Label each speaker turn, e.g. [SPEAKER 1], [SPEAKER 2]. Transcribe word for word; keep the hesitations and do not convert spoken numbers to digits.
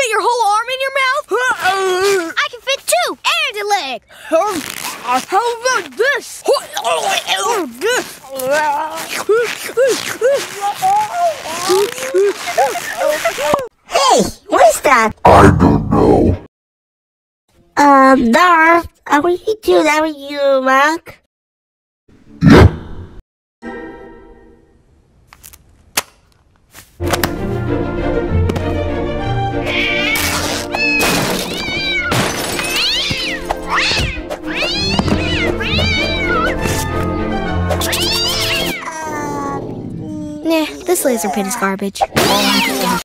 [SPEAKER 1] fit your whole arm in your mouth? I can fit two and a leg. How about this?
[SPEAKER 2] Hey, what's that?
[SPEAKER 3] I don't know.
[SPEAKER 2] Um, Darth, are we do that with you, Mark?
[SPEAKER 3] Yep.
[SPEAKER 1] Nah, this laser pin is garbage.